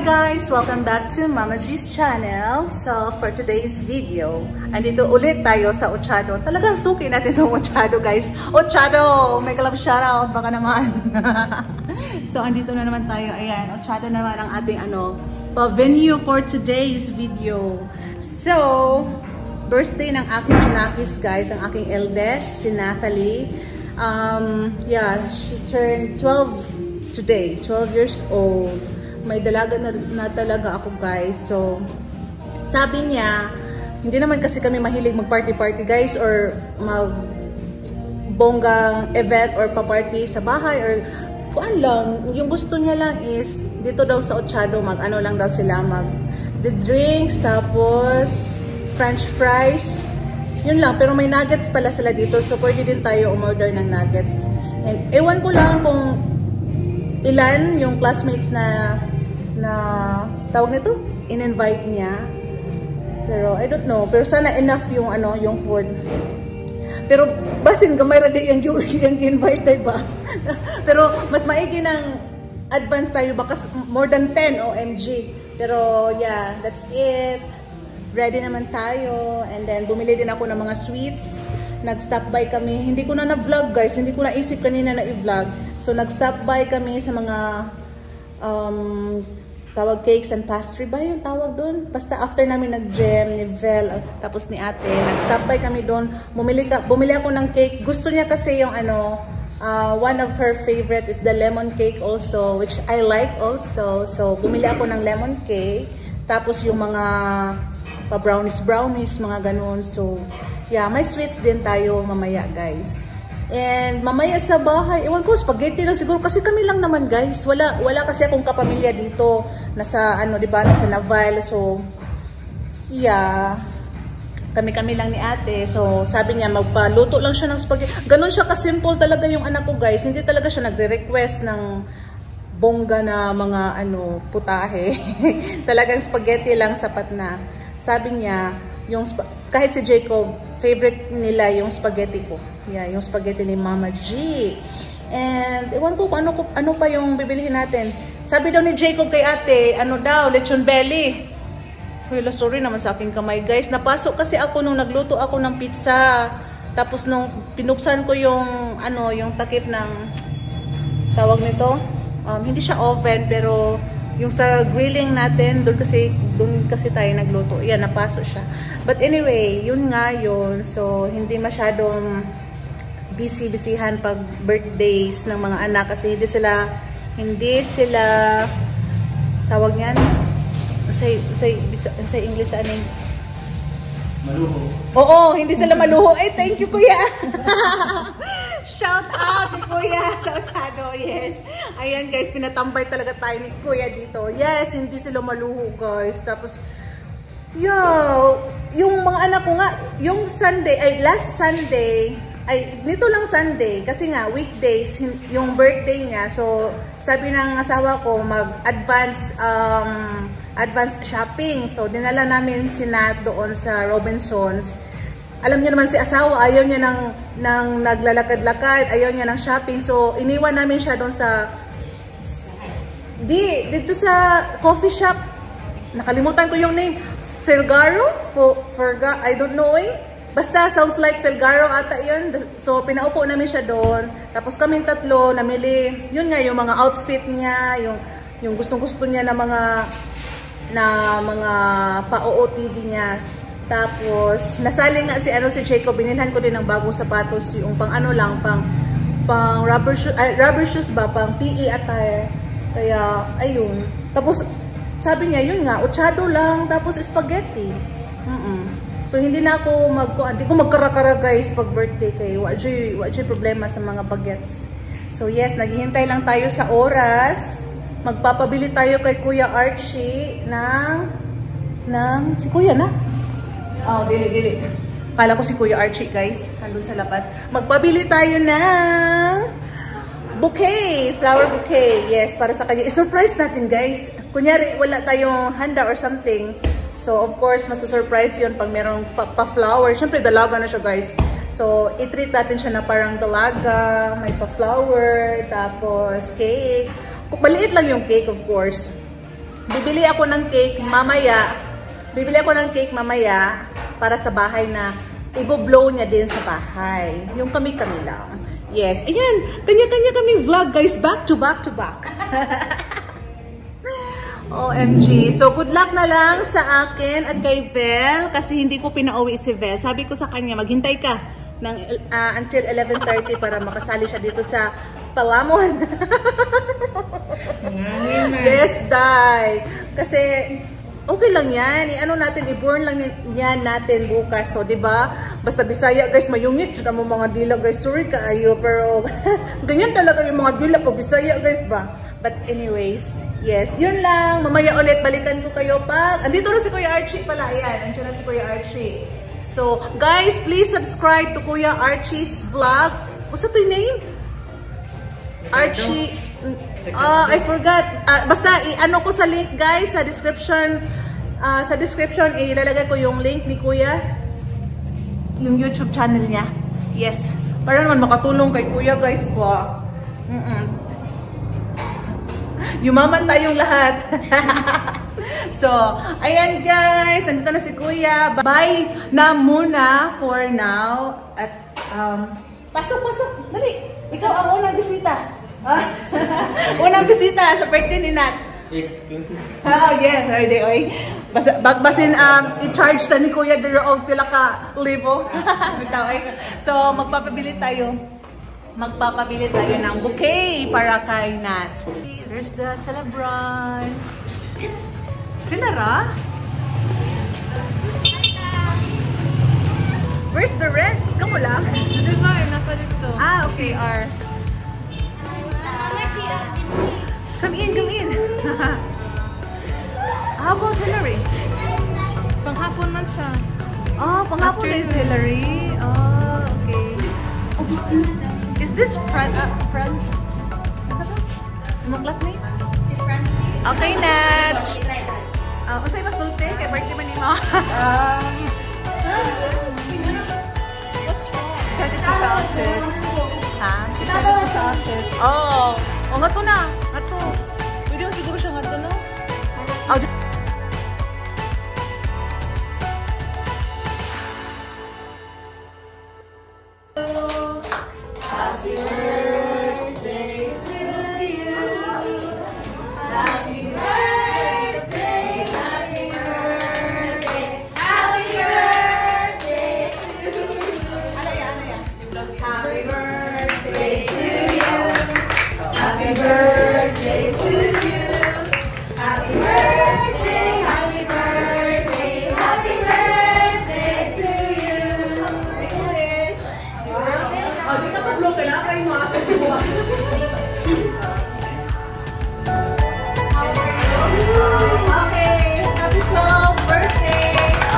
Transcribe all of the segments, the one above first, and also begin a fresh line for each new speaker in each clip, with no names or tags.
guys! Welcome back to Mama G's channel. So, for today's video, andito ulit tayo sa Ochado. Talagang suki natin itong Ochado, guys. Ochado! May kalab shoutout, baka naman. So, andito na naman tayo. Ayan, Ochado naman ang ating venue for today's video. So, birthday ng aking Chinakis, guys. Ang aking eldest, si Natalie. Yeah, she turned 12 today. 12 years old. May dalaga na talaga ako, guys. So, sabi niya, hindi naman kasi kami mahilig mag-party-party, guys, or mag-bonggang event or pa-party sa bahay or kuan lang. Yung gusto niya lang is, dito daw sa Ochado, mag-ano lang daw sila, the drinks, tapos french fries. Yun lang, pero may nuggets pala sila dito, so pwede din tayo umorder ng nuggets. And ewan ko lang kung ilan yung classmates na tawag nito, in-invite niya. Pero I don't know, pero sana enough yung yung food. Pero basin gamay ra di yung invite, diba? Pero mas maigi ng advance tayo baka more than 10 OMG. Pero yeah, that's it. Ready naman tayo, and then bumili din ako ng mga sweets. Nag-stop by kami, hindi ko na na-vlog, guys, hindi ko naisip kanina na i-vlog. So nag-stop by kami sa mga tawag cakes and pastry ba yung tawag doon? Basta after namin nag-gem ni Vel tapos ni ate, nag-stop by kami doon. Bumili ako ng cake. Gusto niya kasi yung one of her favorite is the lemon cake also, which I like also. So bumili ako ng lemon cake, tapos yung mga pa-brownies, mga ganun. So yeah, may sweets din tayo mamaya, guys. And mamaya sa bahay, ewan ko, spaghetti lang siguro kasi kami lang naman, guys. Wala kasi akong kapamilya dito. Nasa diba, nasa Naval. So yeah, kami lang ni ate. So sabi niya magpaluto lang siya ng spaghetti. Ganon siya ka-simple talaga yung anak ko, guys. Hindi talaga siya nagre-request ng bongga na mga putahe. Talagang spaghetti lang sapat na. Sabi niya, kahit si Jacob, favorite nila yung spaghetti ko. Yeah, yung spaghetti ni Mama G. And ewan ko kung ano pa yung bibilihin natin. Sabi daw ni Jacob kay ate, lechon belly. Wala, sorry naman sa aking kamay, guys. Napasok kasi ako nung nagluto ako ng pizza. Tapos nung pinuksan ko yung yung takip ng tawag nito. Hindi siya oven, pero yung sa grilling natin, doon kasi tayo nagluto. Yan, napasok siya. But anyway, yun nga yun. So, hindi masyadong busy-busyhan pag birthdays ng mga anak kasi hindi sila tawag niyan. Sa English, maluho. Oo, hindi sila maluho. Ay, thank you, kuya. Shout out ni kuya sa Ochado. Yes. Ayan, guys, pinatambay talaga tayo ni kuya dito. Yes, hindi sila maluho, guys. Tapos, yung mga anak ko nga, yung last Sunday, nito lang Sunday, kasi nga, weekdays, yung birthday niya. So, sabi ng asawa ko, mag-advance shopping. So, dinala namin si Nat doon sa Robinsons. Alam niyo naman si asawa, ayaw niya ng naglalakad-lakad, ayaw niya ng shopping. So, iniwan namin siya doon dito sa coffee shop. Nakalimutan ko yung name. Felgaro? I don't know Basta, sounds like Felgaro ata yun. So, pinaupo namin siya doon. Tapos kaming tatlo, namili. Yun nga, yung mga outfit niya, yung gustong-gusto niya na mga pa-OOTD niya. Tapos, nasali nga si Jacob, binilhan ko din ng bagong sapatos, yung pang rubber shoes ba, pang PE attire. Kaya, ayun. Tapos, sabi niya, yun nga, Ochado lang, tapos spaghetti. So, hindi na ako magkara-kara, guys, pag birthday kayo. Wajay problema sa mga bagets. So, yes, naghihintay lang tayo sa oras. Magpapabili tayo kay Kuya Archie si Kuya na? Oh, dili. Kala ko si Kuya Archie, guys. Nandun sa labas. Magpabili tayo ng bouquet. Flower bouquet. Yes, para sa kanya. I-surprise natin, guys. Kunyari, wala tayong handa or something. So, of course, masa-surprise yun pag merong pa-flower. Siyempre, dalaga na siya, guys. So, i-treat natin siya na parang dalaga. May pa-flower. Tapos, cake. Maliit lang yung cake, of course. bibili ako ng cake mamaya. Bibili ako ng cake mamaya para sa bahay na i-blow niya din sa bahay. Yung kami-kami lang. Yes. Ayan. Kanya-kanya kaming vlog, guys. Back to back to back. OMG. So, good luck na lang sa akin at kay Vel kasi hindi ko pinauwi si Vel. Sabi ko sa kanya, maghintay ka ng, until 11:30 para makasali siya dito sa Palamon. Yes, Day. Kasi, okay lang yan. I-ano natin, i-burn lang yan natin bukas. So, diba? Basta Bisaya, guys, mayungit. Yun ang mga dila, guys. Sorry kaayo. Pero, ganyan talaga yung mga dila pag Bisaya, guys ba? But anyways, yes, yun lang. Mamaya ulit, balikan ko kayo pag... Andito na si Kuya Archie pala. Ayan, andito na si Kuya Archie. So, guys, please subscribe to Kuya Archie's vlog. What's that your name? Archie... I forgot. Basta, i-ano ko sa link, guys, sa description. Sa description, ilalagay ko yung link ni Kuya. Yung YouTube channel niya. Yes. Para naman makatulong kay Kuya, guys po. Yumaman tayong lahat. So, ayan, guys. Nandito na si Kuya. Bye na muna for now. At, pasok. Dali. Ikaw ang unang bisita. Unang bisita sa birthday ni Nat.
Exclusive.
Oh, yes. Oy. Basin, i-charge na ni Kuya dero og pila ka libo. So, magpapabili tayo ng bouquet para kay Nat. There's the celebrant. Sinara? Where's the rest? Kamu lang?
Diba? Nasa dito.
Okay.
CR.
Come in. How about Hillary?
Panghapon man siya.
Panghapon
After
na
is Hillary. Okay.
Is this friend? Mga classmate? Okay, Nat. Kasi masulti kay birthday man mo.
What's wrong? Credit ko sa outfit.
Ha?
Credit ko sa outfit.
Nga to na. Nga to. Pwede mo siguro siya nga to, no? Happy birthday to you. Happy birthday. Happy birthday. Happy birthday to you. Ano yan? Happy birthday to you. Happy birthday to you. Happy birthday. Happy birthday. Happy birthday to you. Di ka pa-blow ka lang kayo mga sa diwa. Okay, happy 12th birthday.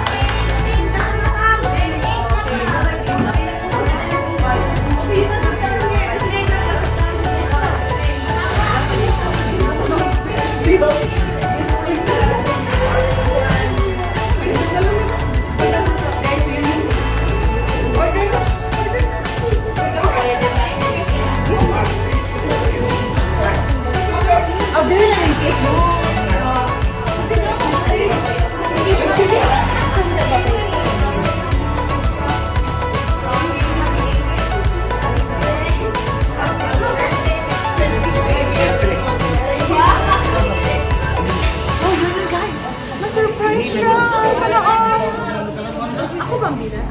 Surprise siya! Sa loob! Ako bang bila?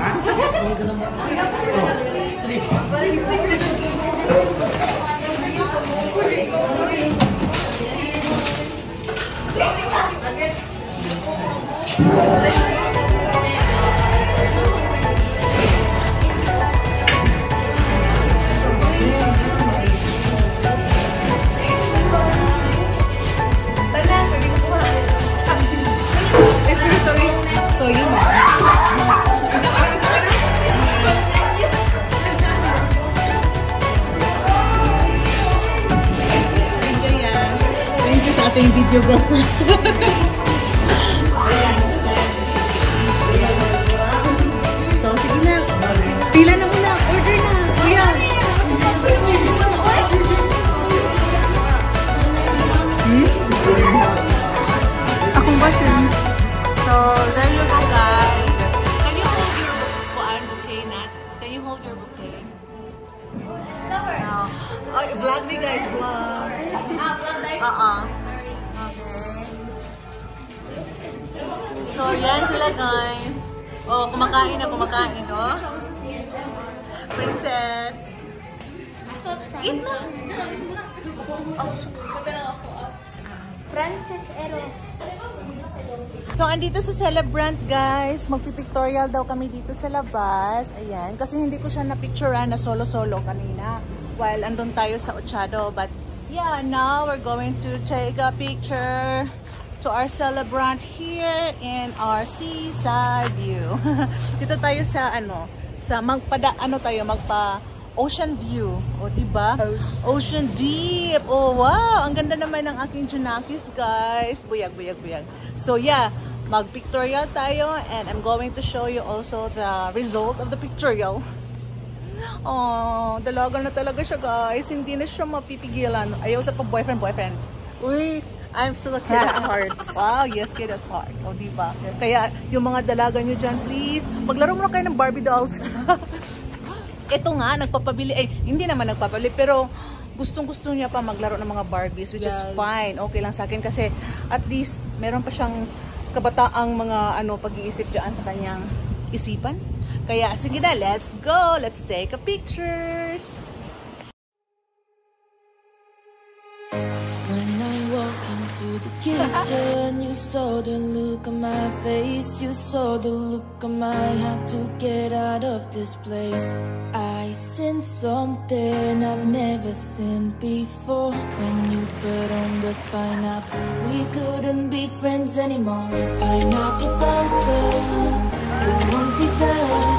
Yung videographer. So, sige na. Pila na muna. Order na. Kuya. Oh, vlog ni guys, vlog. Okay. So, yan sila guys. Oh, kumakain na, oh. Princess. Eat na.
Francis Eros.
So, andito sa Celebrant, guys. Magpipictorial daw kami dito sa labas. Ayan. Kasi hindi ko siya na-picturean na solo-solo kanina. While andun tayo sa Ochado. But, yeah, now we're going to take a picture to our Celebrant here in our seaside view. Dito tayo sa, magpa Ocean View. O, diba? Ocean Deep. Oh, wow. Ang ganda naman ng aking Junakis, guys. Buyag, buyag, buyag. So, yeah. Mag-pictorial tayo and I'm going to show you also the result of the pictorial. Oh, dalaga na talaga siya, guys. Hindi na siya mapipigilan. Ayaw sa boyfriend. Uy, I'm still a kid at heart. Wow, yes, kid at heart. O, diba? Kaya, yung mga dalaga nyo dyan, please, maglaro mo kayo ng Barbie dolls. Ito nga, nagpapabili. Hindi naman nagpapabili, pero gustong-gusto niya pa maglaro ng mga Barbies, which is fine. Okay lang sa akin kasi at least meron pa siyang kabataang mga pag-iisip dyan sa kanyang isipan. Kaya, sige na, let's go! Let's take a pictures!
When I walk into the kitchen, you saw the look on my face. You saw the look on my had to get out of this place. I sensed something I've never seen before. When you put on the pineapple, we couldn't be friends anymore. Pineapple girlfriend, go on pizza.